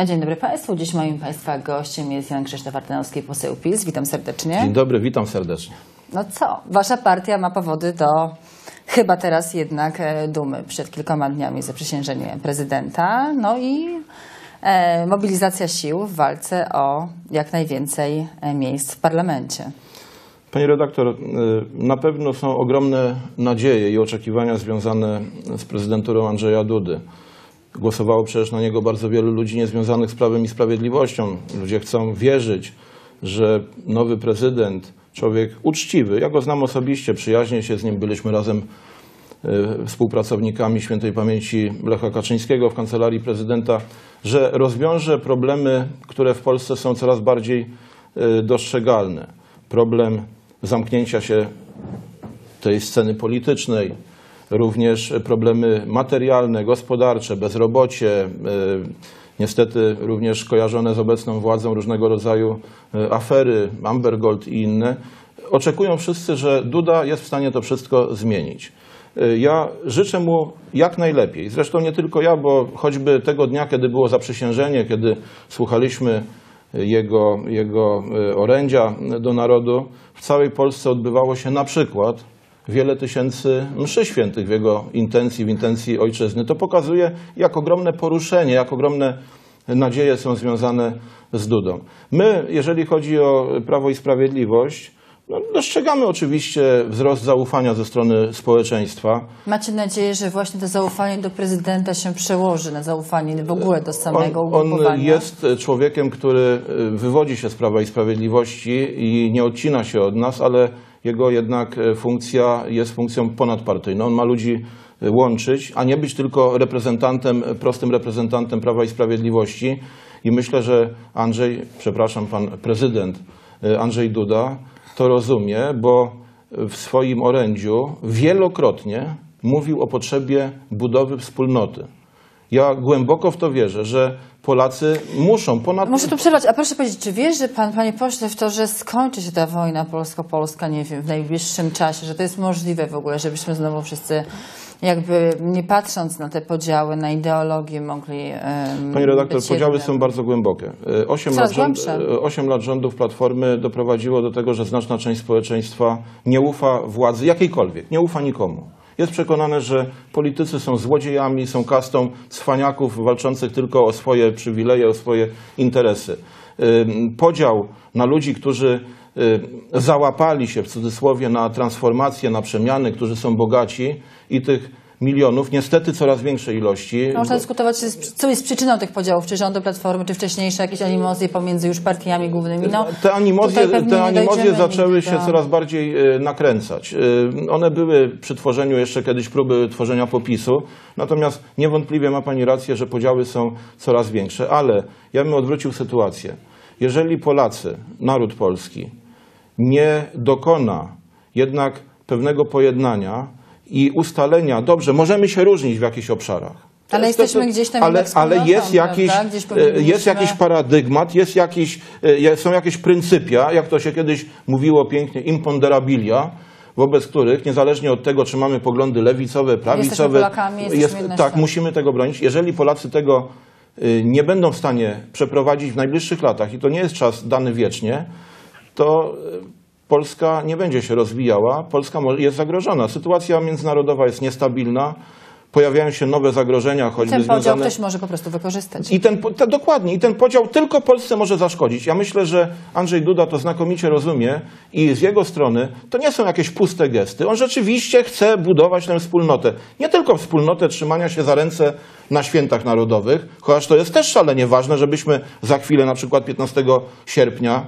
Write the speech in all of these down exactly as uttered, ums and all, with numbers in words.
Dzień dobry Państwu. Dziś moim Państwa gościem jest Jan Krzysztof Ardanowski, poseł PiS. Witam serdecznie. Dzień dobry, witam serdecznie. No co, Wasza partia ma powody do chyba teraz jednak dumy przed kilkoma dniami zaprzysiężeniem prezydenta. No i e, mobilizacja sił w walce o jak najwięcej miejsc w parlamencie. Pani redaktor, na pewno są ogromne nadzieje i oczekiwania związane z prezydenturą Andrzeja Dudy. Głosowało przecież na niego bardzo wielu ludzi niezwiązanych z Prawem i Sprawiedliwością. Ludzie chcą wierzyć, że nowy prezydent, człowiek uczciwy, ja go znam osobiście, przyjaźnię się z nim, byliśmy razem y, współpracownikami świętej pamięci Lecha Kaczyńskiego w kancelarii prezydenta, że rozwiąże problemy, które w Polsce są coraz bardziej y, dostrzegalne. Problem zamknięcia się tej sceny politycznej, również problemy materialne, gospodarcze, bezrobocie, niestety również kojarzone z obecną władzą różnego rodzaju afery, Amber Gold i inne. Oczekują wszyscy, że Duda jest w stanie to wszystko zmienić. Ja życzę mu jak najlepiej. Zresztą nie tylko ja, bo choćby tego dnia, kiedy było zaprzysiężenie, kiedy słuchaliśmy jego, jego orędzia do narodu, w całej Polsce odbywało się na przykład wiele tysięcy mszy świętych w jego intencji, w intencji ojczyzny. To pokazuje, jak ogromne poruszenie, jak ogromne nadzieje są związane z Dudą. My, jeżeli chodzi o Prawo i Sprawiedliwość, no, dostrzegamy oczywiście wzrost zaufania ze strony społeczeństwa. Macie nadzieję, że właśnie to zaufanie do prezydenta się przełoży na zaufanie w ogóle do samego on, ugrupowania? On jest człowiekiem, który wywodzi się z Prawa i Sprawiedliwości i nie odcina się od nas, ale jego jednak funkcja jest funkcją ponadpartyjną. On ma ludzi łączyć, a nie być tylko reprezentantem, prostym reprezentantem Prawa i Sprawiedliwości. I myślę, że Andrzej, przepraszam, pan prezydent Andrzej Duda to rozumie, bo w swoim orędziu wielokrotnie mówił o potrzebie budowy wspólnoty. Ja głęboko w to wierzę, że Polacy muszą ponad... Muszę tu przerwać, a proszę powiedzieć, czy wierzy pan, panie pośle, w to, że skończy się ta wojna polsko-polska, nie wiem, w najbliższym czasie, że to jest możliwe w ogóle, żebyśmy znowu wszyscy, jakby nie patrząc na te podziały, na ideologię, mogli um, Pani redaktor, być podziały jednym. są bardzo głębokie. Osiem lat, rząd, osiem lat rządów Platformy doprowadziło do tego, że znaczna część społeczeństwa nie ufa władzy jakiejkolwiek, nie ufa nikomu. Jest przekonane, że politycy są złodziejami, są kastą cwaniaków walczących tylko o swoje przywileje, o swoje interesy. Podział na ludzi, którzy załapali się w cudzysłowie na transformację, na przemiany, którzy są bogaci, i tych milionów, niestety coraz większej ilości. Można dyskutować, co jest przyczyną tych podziałów, czy rządu Platformy, czy wcześniejsze jakieś animozje pomiędzy już partiami głównymi. No, te animozje, te animozje zaczęły się do... coraz bardziej nakręcać. One były przy tworzeniu jeszcze kiedyś próby tworzenia popisu, natomiast niewątpliwie ma pani rację, że podziały są coraz większe, ale ja bym odwrócił sytuację. Jeżeli Polacy, naród polski nie dokona jednak pewnego pojednania i ustalenia, dobrze, możemy się różnić w jakichś obszarach. Ale jesteśmy gdzieś tam ale, ale jest jakiś, jest jakiś paradygmat, jest jakiś, są jakieś pryncypia, jak to się kiedyś mówiło pięknie, imponderabilia, wobec których, niezależnie od tego, czy mamy poglądy lewicowe, prawicowe, jesteśmy Polakami, jesteśmy jest, tak, musimy tego bronić. Jeżeli Polacy tego nie będą w stanie przeprowadzić w najbliższych latach, i to nie jest czas dany wiecznie, to Polska nie będzie się rozwijała, Polska jest zagrożona. Sytuacja międzynarodowa jest niestabilna, pojawiają się nowe zagrożenia, choćby ten związane... podział ktoś może po prostu wykorzystać. I ten, te, dokładnie, i ten podział tylko Polsce może zaszkodzić. Ja myślę, że Andrzej Duda to znakomicie rozumie i z jego strony to nie są jakieś puste gesty. On rzeczywiście chce budować tę wspólnotę. Nie tylko wspólnotę trzymania się za ręce na świętach narodowych, chociaż to jest też szalenie ważne, żebyśmy za chwilę, na przykład piętnastego sierpnia,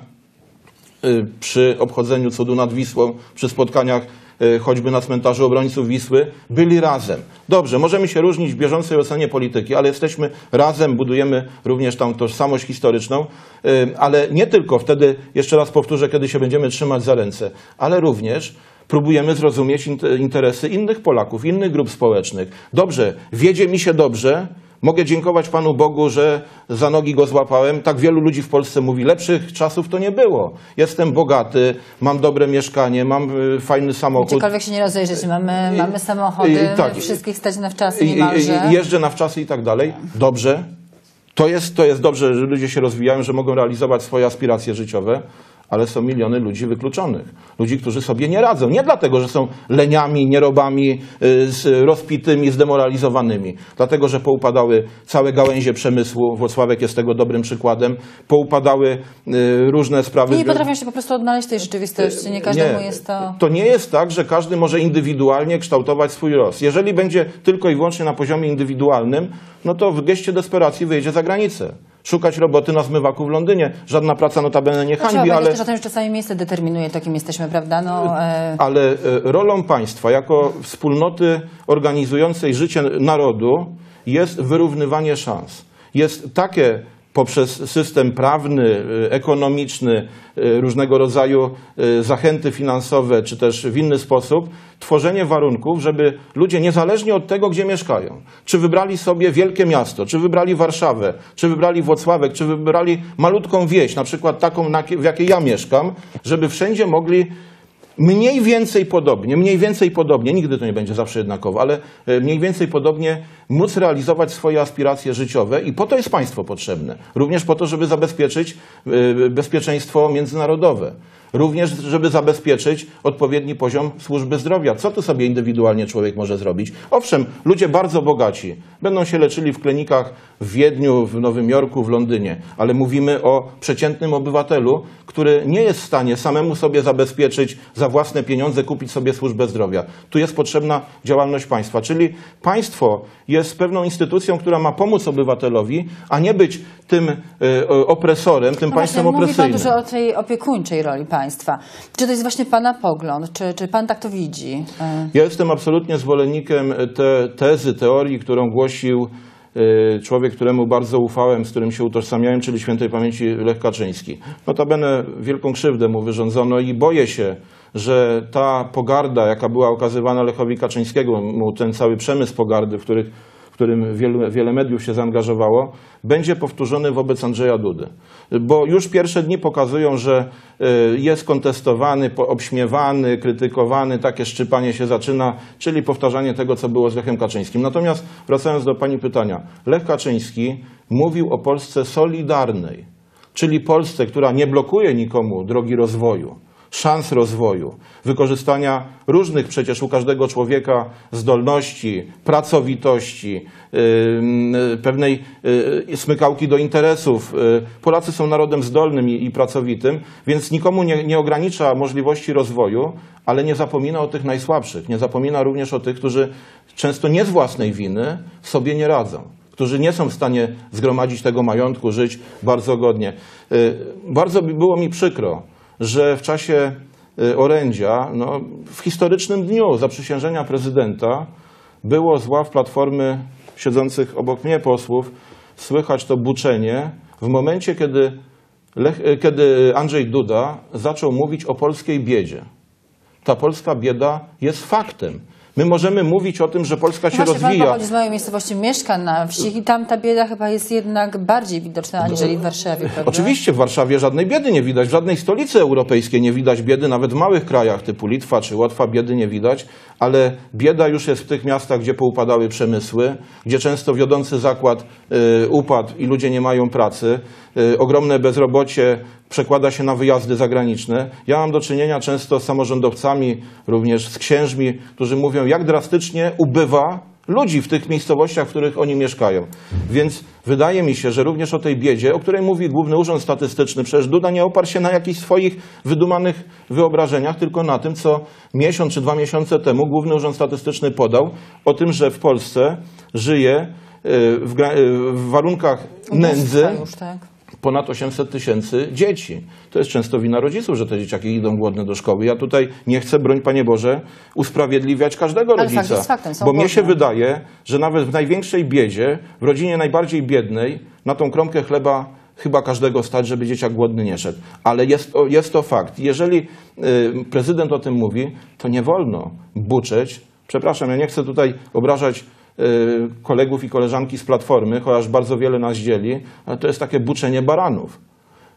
przy obchodzeniu cudu nad Wisłą, przy spotkaniach choćby na cmentarzu obrońców Wisły, byli razem. Dobrze, możemy się różnić w bieżącej ocenie polityki, ale jesteśmy razem, budujemy również tam tożsamość historyczną, ale nie tylko wtedy, jeszcze raz powtórzę, kiedy się będziemy trzymać za ręce, ale również próbujemy zrozumieć interesy innych Polaków, innych grup społecznych. Dobrze, wiedzie mi się dobrze, mogę dziękować Panu Bogu, że za nogi go złapałem. Tak wielu ludzi w Polsce mówi, lepszych czasów to nie było. Jestem bogaty, mam dobre mieszkanie, mam fajny samochód. Gdziekolwiek się nie rozejrzeć, mamy, mamy samochody, I, tak, wszystkich stać na wczasy niemalże. I, jeżdżę na wczasy i tak dalej. Dobrze. To jest, to jest dobrze, że ludzie się rozwijają, że mogą realizować swoje aspiracje życiowe, ale są miliony ludzi wykluczonych. Ludzi, którzy sobie nie radzą. Nie dlatego, że są leniami, nierobami, z rozpitymi, zdemoralizowanymi. Dlatego, że poupadały całe gałęzie przemysłu. Włocławek jest tego dobrym przykładem. Poupadały różne sprawy. I nie potrafią się po prostu odnaleźć w tej rzeczywistości. Nie każdemu nie, jest to... To nie jest tak, że każdy może indywidualnie kształtować swój los. Jeżeli będzie tylko i wyłącznie na poziomie indywidualnym, no to w geście desperacji wyjedzie za granicę. Szukać roboty na zmywaku w Londynie. Żadna praca notabene nie hańbi, ale... ale... Też o tym, że czasami miejsce determinuje to, kim jesteśmy, prawda? No, e... Ale e, rolą państwa jako wspólnoty organizującej życie narodu jest wyrównywanie szans. Jest takie poprzez system prawny, ekonomiczny, różnego rodzaju zachęty finansowe, czy też w inny sposób, tworzenie warunków, żeby ludzie niezależnie od tego, gdzie mieszkają, czy wybrali sobie wielkie miasto, czy wybrali Warszawę, czy wybrali Włocławek, czy wybrali malutką wieś, na przykład taką, w jakiej ja mieszkam, żeby wszędzie mogli mniej więcej podobnie, mniej więcej podobnie, nigdy to nie będzie zawsze jednakowo, ale mniej więcej podobnie móc realizować swoje aspiracje życiowe i po to jest państwo potrzebne. Również po to, żeby zabezpieczyć bezpieczeństwo międzynarodowe. Również, żeby zabezpieczyć odpowiedni poziom służby zdrowia. Co tu sobie indywidualnie człowiek może zrobić? Owszem, ludzie bardzo bogaci będą się leczyli w klinikach w Wiedniu, w Nowym Jorku, w Londynie, ale mówimy o przeciętnym obywatelu, który nie jest w stanie samemu sobie zabezpieczyć za własne pieniądze, kupić sobie służbę zdrowia. Tu jest potrzebna działalność państwa, czyli państwo jest pewną instytucją, która ma pomóc obywatelowi, a nie być tym y, opresorem, tym no państwem właśnie, opresyjnym. Mówi pan dużo o tej opiekuńczej roli państwa. Czy to jest właśnie pana pogląd? Czy, czy pan tak to widzi? Ja jestem absolutnie zwolennikiem te, tezy, teorii, którą głosił y, człowiek, któremu bardzo ufałem, z którym się utożsamiałem, czyli świętej pamięci Lech Kaczyński. Notabene wielką krzywdę mu wyrządzono i boję się, że ta pogarda, jaka była okazywana Lechowi Kaczyńskiemu, ten cały przemysł pogardy, w, których, w którym wiele, wiele mediów się zaangażowało, będzie powtórzony wobec Andrzeja Dudy. Bo już pierwsze dni pokazują, że jest kontestowany, obśmiewany, krytykowany, takie szczypanie się zaczyna, czyli powtarzanie tego, co było z Lechem Kaczyńskim. Natomiast wracając do pani pytania, Lech Kaczyński mówił o Polsce solidarnej, czyli Polsce, która nie blokuje nikomu drogi rozwoju, szans rozwoju, wykorzystania różnych przecież u każdego człowieka zdolności, pracowitości, yy, pewnej yy, smykałki do interesów. Yy, Polacy są narodem zdolnym i, i pracowitym, więc nikomu nie, nie ogranicza możliwości rozwoju, ale nie zapomina o tych najsłabszych. Nie zapomina również o tych, którzy często nie z własnej winy sobie nie radzą, którzy nie są w stanie zgromadzić tego majątku, żyć bardzo godnie. Yy, bardzo było mi przykro, że w czasie orędzia, no, w historycznym dniu zaprzysiężenia prezydenta było z ław Platformy siedzących obok mnie posłów słychać to buczenie w momencie, kiedy, Lech, kiedy Andrzej Duda zaczął mówić o polskiej biedzie. Ta polska bieda jest faktem. My możemy mówić o tym, że Polska się Właśnie rozwija. Pan pochodzi z mojej miejscowości, mieszka na wsi i tam ta bieda chyba jest jednak bardziej widoczna aniżeli w Warszawie, prawda? Oczywiście w Warszawie żadnej biedy nie widać, w żadnej stolicy europejskiej nie widać biedy, nawet w małych krajach typu Litwa czy Łotwa biedy nie widać, ale bieda już jest w tych miastach, gdzie poupadały przemysły, gdzie często wiodący zakład y, upadł i ludzie nie mają pracy, y, ogromne bezrobocie przekłada się na wyjazdy zagraniczne. Ja mam do czynienia często z samorządowcami, również z księżmi, którzy mówią, jak drastycznie ubywa ludzi w tych miejscowościach, w których oni mieszkają. Więc wydaje mi się, że również o tej biedzie, o której mówi Główny Urząd Statystyczny, przecież Duda nie oparł się na jakichś swoich wydumanych wyobrażeniach, tylko na tym, co miesiąc czy dwa miesiące temu Główny Urząd Statystyczny podał o tym, że w Polsce żyje w, w warunkach nędzy już, tak? ponad osiemset tysięcy dzieci. To jest często wina rodziców, że te dzieciaki idą głodne do szkoły. Ja tutaj nie chcę, broń Panie Boże, usprawiedliwiać każdego Ale rodzica. fakt jest faktem, są bo mnie się głodne. wydaje, że nawet w największej biedzie, w rodzinie najbardziej biednej, na tą kromkę chleba chyba każdego stać, żeby dzieciak głodny nie szedł. Ale jest, jest to fakt. Jeżeli y, prezydent o tym mówi, to nie wolno buczeć. Przepraszam, ja nie chcę tutaj obrażać kolegów i koleżanki z Platformy, chociaż bardzo wiele nas dzieli, ale to jest takie buczenie baranów.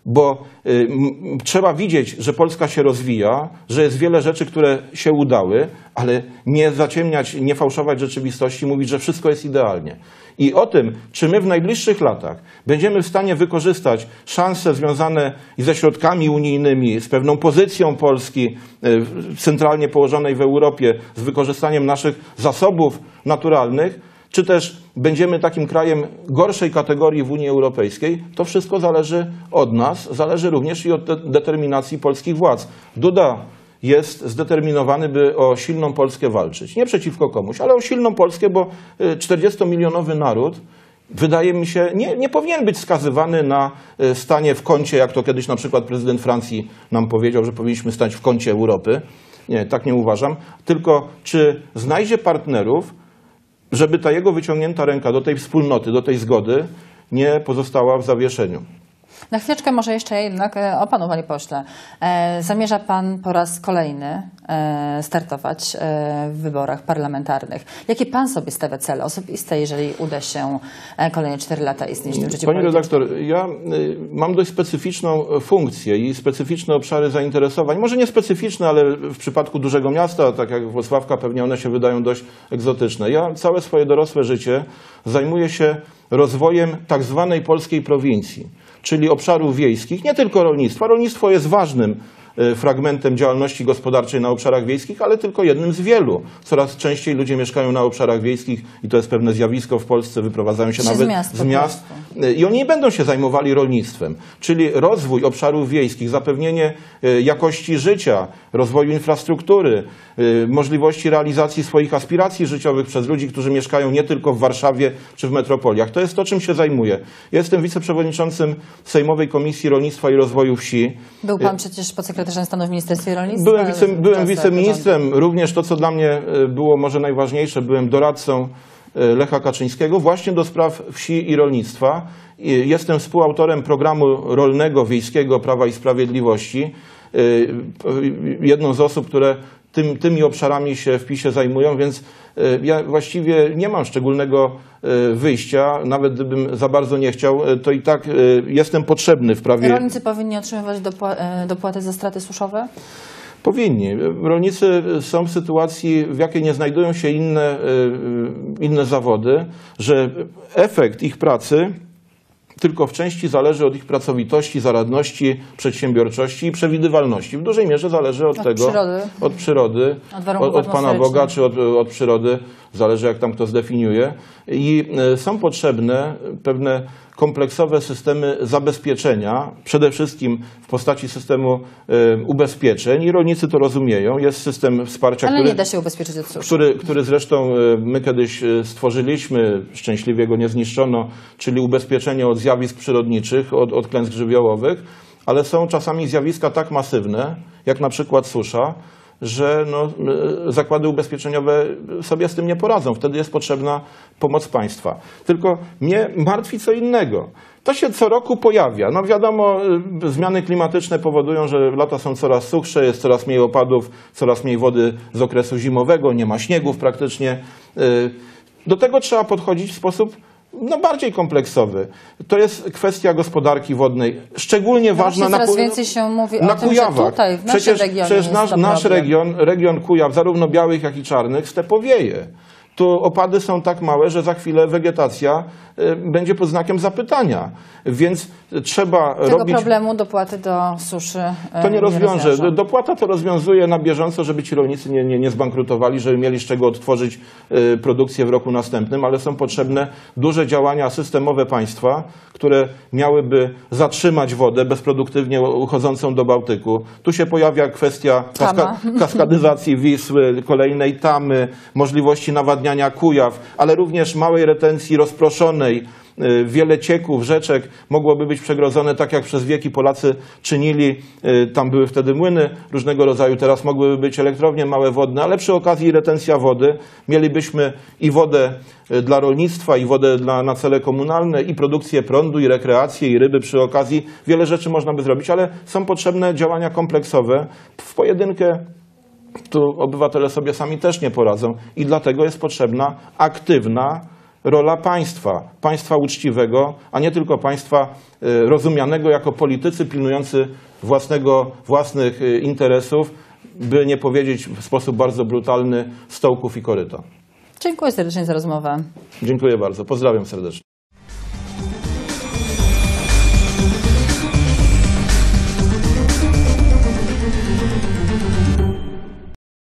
bo y, m, trzeba widzieć, że Polska się rozwija, że jest wiele rzeczy, które się udały, ale nie zaciemniać, nie fałszować rzeczywistości, mówić, że wszystko jest idealnie. I o tym, czy my w najbliższych latach będziemy w stanie wykorzystać szanse związane ze środkami unijnymi, z pewną pozycją Polski y, centralnie położonej w Europie, z wykorzystaniem naszych zasobów naturalnych, czy też będziemy takim krajem gorszej kategorii w Unii Europejskiej, to wszystko zależy od nas, zależy również i od de determinacji polskich władz. Duda jest zdeterminowany, by o silną Polskę walczyć. Nie przeciwko komuś, ale o silną Polskę, bo czterdziestomilionowy naród, wydaje mi się, nie, nie powinien być skazywany na stanie w kącie, jak to kiedyś na przykład prezydent Francji nam powiedział, że powinniśmy stać w kącie Europy. Nie, tak nie uważam. Tylko czy znajdzie partnerów, żeby ta jego wyciągnięta ręka do tej wspólnoty, do tej zgody nie pozostała w zawieszeniu. Na chwileczkę może jeszcze jednak e, o panu, panie pośle. E, zamierza pan po raz kolejny e, startować e, w wyborach parlamentarnych. Jakie pan sobie stawia cele osobiste, jeżeli uda się e, kolejne cztery lata istnieć w tym życiu Pani politycznym? redaktor, ja y, mam dość specyficzną funkcję i specyficzne obszary zainteresowań. Może nie specyficzne, ale w przypadku dużego miasta, tak jak Włocławka, pewnie one się wydają dość egzotyczne. Ja całe swoje dorosłe życie zajmuję się rozwojem tak zwanej polskiej prowincji, czyli obszarów wiejskich, nie tylko rolnictwa. Rolnictwo jest ważnym fragmentem działalności gospodarczej na obszarach wiejskich, ale tylko jednym z wielu. Coraz częściej ludzie mieszkają na obszarach wiejskich i to jest pewne zjawisko w Polsce, wyprowadzają się Czy nawet z miast, z miast i oni nie będą się zajmowali rolnictwem. Czyli rozwój obszarów wiejskich, zapewnienie jakości życia, rozwoju infrastruktury, możliwości realizacji swoich aspiracji życiowych przez ludzi, którzy mieszkają nie tylko w Warszawie czy w metropoliach. To jest to, czym się zajmuję. Jestem wiceprzewodniczącym Sejmowej Komisji Rolnictwa i Rozwoju Wsi. Był pan przecież podsekretarzem stanu w Ministerstwie Rolnictwa. Byłem, wice, byłem wiceministrem, również to, co dla mnie było może najważniejsze, byłem doradcą Lecha Kaczyńskiego właśnie do spraw wsi i rolnictwa. Jestem współautorem programu rolnego wiejskiego Prawa i Sprawiedliwości. Jedną z osób, które tym, tymi obszarami się w PiSie zajmują, więc ja właściwie nie mam szczególnego wyjścia, nawet gdybym za bardzo nie chciał, to i tak jestem potrzebny w prawie. Rolnicy powinni otrzymywać dopłaty za straty suszowe? Powinni. Rolnicy są w sytuacji, w jakiej nie znajdują się inne, inne zawody, że efekt ich pracy tylko w części zależy od ich pracowitości, zaradności, przedsiębiorczości i przewidywalności. W dużej mierze zależy od, od tego, przyrody. od przyrody, od, od Pana Boga czy od, od przyrody, zależy jak tam kto zdefiniuje. I są potrzebne pewne kompleksowe systemy zabezpieczenia, przede wszystkim w postaci systemu y, ubezpieczeń i rolnicy to rozumieją. Jest system wsparcia, Ale który, nie da się ubezpieczyć od suszy. Który, który zresztą y, my kiedyś stworzyliśmy, szczęśliwie go nie zniszczono, czyli ubezpieczenie od zjawisk przyrodniczych, od, od klęsk żywiołowych, ale są czasami zjawiska tak masywne, jak na przykład susza, że no, zakłady ubezpieczeniowe sobie z tym nie poradzą. Wtedy jest potrzebna pomoc państwa. Tylko mnie martwi co innego. To się co roku pojawia. No wiadomo, zmiany klimatyczne powodują, że lata są coraz suchsze, jest coraz mniej opadów, coraz mniej wody z okresu zimowego, nie ma śniegów praktycznie. Do tego trzeba podchodzić w sposób no, bardziej kompleksowy. To jest kwestia gospodarki wodnej, szczególnie no ważna na, coraz więcej się mówi na o tym, Kujawach. że tutaj w naszym przecież regionie przecież nasz, jest nasz region, region Kujaw, zarówno białych, jak i czarnych, stepowieje. Tu opady są tak małe, że za chwilę wegetacja y, będzie pod znakiem zapytania. Więc trzeba Tego robić... problemu dopłaty do suszy y, To nie rozwiąże. rozwiążą. Dopłata to rozwiązuje na bieżąco, żeby ci rolnicy nie, nie, nie zbankrutowali, żeby mieli z czego odtworzyć y, produkcję w roku następnym, ale są potrzebne duże działania systemowe państwa, które miałyby zatrzymać wodę bezproduktywnie uchodzącą do Bałtyku. Tu się pojawia kwestia kaska kaskadyzacji Wisły, kolejnej tamy, możliwości nawadniania Kujaw, ale również małej retencji rozproszonej. Wiele cieków, rzeczek mogłoby być przegrodzone tak, jak przez wieki Polacy czynili. Tam były wtedy młyny różnego rodzaju, teraz mogłyby być elektrownie małe wodne, ale przy okazji retencja wody mielibyśmy i wodę dla rolnictwa, i wodę dla, na cele komunalne, i produkcję prądu, i rekreację, i ryby przy okazji. Wiele rzeczy można by zrobić, ale są potrzebne działania kompleksowe. W pojedynkę tu obywatele sobie sami też nie poradzą i dlatego jest potrzebna aktywna rola państwa, państwa uczciwego, a nie tylko państwa rozumianego jako politycy pilnujący własnego, własnych interesów, by nie powiedzieć w sposób bardzo brutalny, stołków i koryta. Dziękuję serdecznie za rozmowę. Dziękuję bardzo. Pozdrawiam serdecznie.